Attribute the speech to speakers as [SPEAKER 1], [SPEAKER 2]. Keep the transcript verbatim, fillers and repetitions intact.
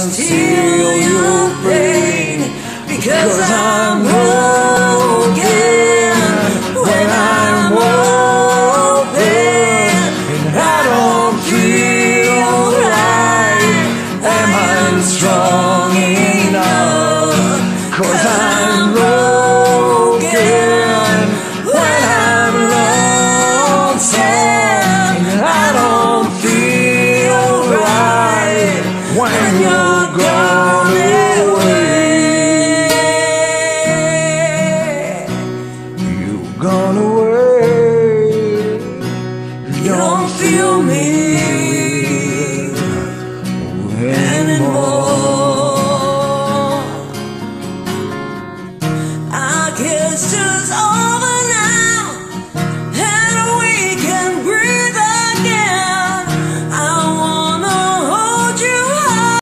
[SPEAKER 1] steal your pain, because I'm broken when I'm open, and I don't feel right. Am I strong enough? Cause I'm broken when I'm lonesome, and I don't feel right when you're